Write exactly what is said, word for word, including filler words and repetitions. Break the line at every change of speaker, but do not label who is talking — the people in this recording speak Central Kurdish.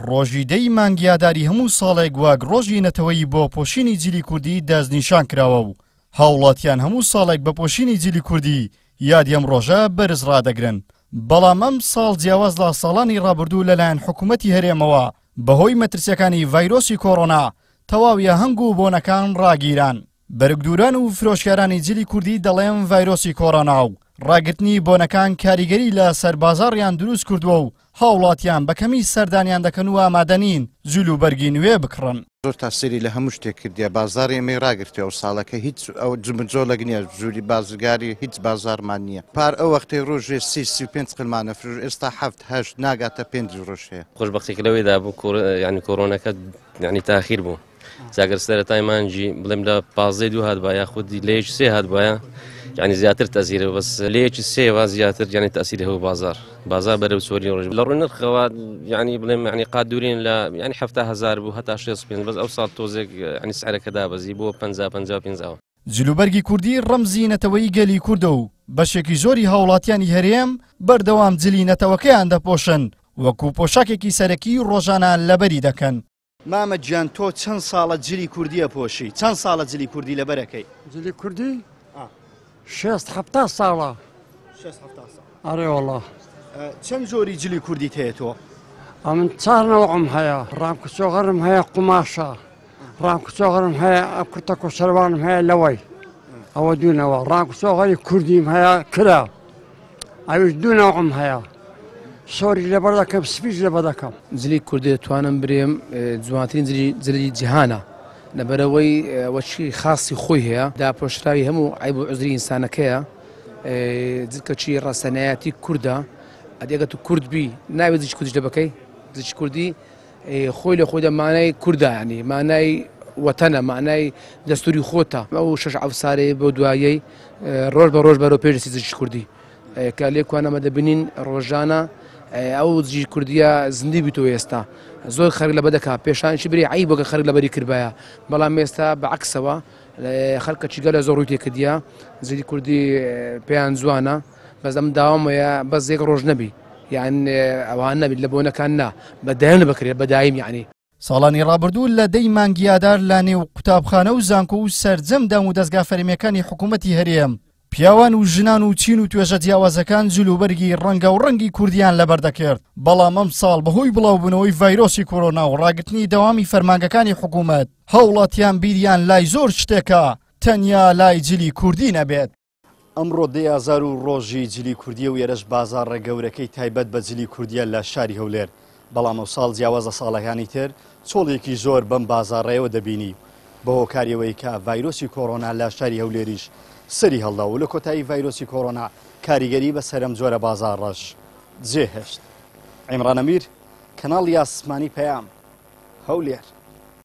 ڕۆژی دەی مانگیاداری هەموو ساڵێک وەک ڕۆژی نەتەوەیی بۆ پۆشینی جلی کوردی دەستنیشان کراوە و هاوڵاتیان هەموو ساڵێک بە پۆشینی جلی کوردی یادی ئەم ڕۆژە بەرز ڕادەگرن. بەڵام ئەم ساڵ جیاواز لە ساڵانی ڕابردوو لەلایەن حکوومەتی هەرێمەوە بەهۆی مەترسیەکانی ڤایرۆسی کۆڕۆنا تەواویە هەنگ و بۆنەکان ڕاگیران. بەرگدوران و فرۆشکارانی جلی کوردی دەڵێن ڤایرۆسی کۆڕۆنا و ڕاگرتنی بۆنەکان کاریگەری لە سەربازاڕیان دروست کردووە و هاوڵاتیان بەکەمی سەردانیان دەکەن و ئامادەنین جول و بەرگی نوێ بکڕن.
زۆر تاسیری لە هەموو شتێک کردیە، بازاری ئێمەی ڕاگرتەوە و ساڵەکە هیچ ئەو جمجۆڵەک نییە، ژووری بازرگاری هیچ بازارمان نییە. پار ئەو وەختەی ڕۆژێ سی سی و پێنج قلمانە فرۆ، ئێستا هەفت هەشت ناگاتە پێنج ڕۆژ هەیە.
خۆشبەختێک لەوەیدا بوو ینی کۆڕۆنەکە ینی تاخیر بوو. جاگەر سەرەتای مانجی بڵێم لە پازدەی دوو هات باە خودی لەیەکی سێ هات باە يعني زیاتر تأثیره بس ليش السيف زیاتر يعني تأثیره هو بازار بازار برو سوري ورج لو نرخوا يعني بلم يعني قادرين لا يعني حفته هزار بو حتى شيء بس اوصل توزق يعني سعره كذا بزيبو بنزا بنزا بنزا
جلوبەرگی کوردی ڕەمزی نەتەوەی گەلی کوردە و بەشێکی زۆری هاوڵاتیانی هەرێم بەردەوام جلی نەتەوەکەیان دەپۆشن وەکو پۆشاکێکی سەرەکی ڕۆژانە لەبەری دەکەن.
مامە گیان تۆ چەند ساڵە جلی کوردیە پۆشی؟ چەند ساڵە جلی کوردی لەبەرەکەی؟
جلی کوردی؟ شێست هەفتە ساڵە.
شێست هەفتە ساڵ.
ئەرێ وەڵڵا.
چەند جۆری جلی کوردیت هەیە تۆ؟
ئەمن چار نەوەعم هەیە، ڕامکوچۆغەرم هەیە قوماشە، ڕامکوچۆغەرم هەیە کورتە کۆشەروانم هەیە لەوەی ئەوە دوونەوە، ڕامکوچۆغەری کوردیم هەیە کرا ئەویش دوو نەوعم هەیە، سۆری لەبەر دەکەم سپیش لەبەر دەکەم.
جلی کوردی دەتوانم برێم جوانترین جلی جیهانە لەبەرەوەی وەچی خاصی خۆی هەیە، داپۆشراوی هەموو عیب و عوزری ئینسانەکەیە، جلکەچی ڕاستەنایەتی کووردە، ئەدێگە تو کورد بی ناوێت جچ کوردیش دەبەکەی، جچ کوردی خۆی لە خۆیدا مانای کووردە، ینی مانای وەتەنە، مانای دەستوری خۆتە. ئەو شەش ئەفسارەی بۆ دوایەی ڕۆژ بە ڕۆژ بەرەو پێشدەچی جچ کوردی کە لێکوانەمە دەبینین ڕۆژانە ئەو جی کوردیە زندی بیتەوە ئێستا زۆر خەرک لەبەر دەکات، پێشانشی بری عیب بۆکە خەرک لەبەری کردبایە، بەڵام ئێستا بەعکسەوە خەڵکەکی گەلە زۆر ڕووی تێکردیە، جلی کوردی پێیان جوانە، بەس ئەم داوام وەیە بەس یەک ڕۆژ نەبی، یان ئەوان نەبی لە بۆنەکان نا بەدایم بکرێت بەدایم. یعنی
ساڵانی ڕابردوو لە دەی مانگیادار لە نێو قوتابخانە و زانکۆ و سەرجەمدام و دەستگا فەرمیەکانی حکوومەتی هەرێم پیاوان و ژنان و چین و توێژە جیاوازەکان جلوبەرگی ڕەنگە و ڕەنگی کوردیان لەبەردەکرد. بەڵام ئەم ساڵ بەهۆی بڵاوبوونەوەی ڤایرۆسی کۆڕۆنا و ڕاگرتنی دەوامی فەرمانگەکانی حکوومەت هاوڵاتیان بیریان لای زۆر شتێکە تەنیا لای جلی کوردی نەبێت.
ئەمڕۆ دەی ئازار و ڕۆژی جلی کوردیە و ێرەش بازاڕە گەورەکەی تایبەت بە جلی کوردیە لە شاری هەولێر. بەڵام ئەو ساڵ جیاوازە ساڵەکانی تر چۆڵێکی زۆر بەم بازاڕێەوە دەبینی بە هۆکاریەوەی کە ڤایرۆسی کۆڕۆنا لە شاری هەولێریش سەری هەڵدا و لە کۆتایی ڤایرۆسی کۆڕۆنا کاریگەری بە سەرم جۆرە بازاڕەش جێهێشت. عیمران ئەمیر، کەناڵی ئاسمانی پەیام، هەولێر.